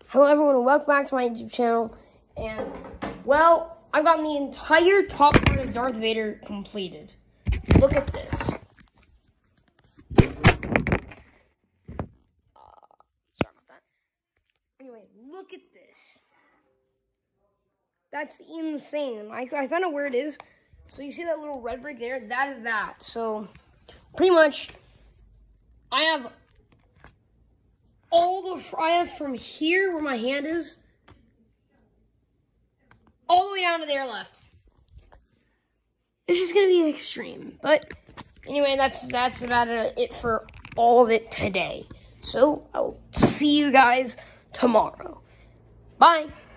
Hello everyone and welcome back to my YouTube channel. And, well, I've gotten the entire top part of Darth Vader completed. Look at this. Sorry about that. Anyway, look at this. That's insane. I found out where it is. So you see that little red brick there? That is that. So, pretty much, I have from here where my hand is all the way down to there left. It's just gonna be extreme, but anyway, that's about it for all of it today. So I'll see you guys tomorrow. Bye.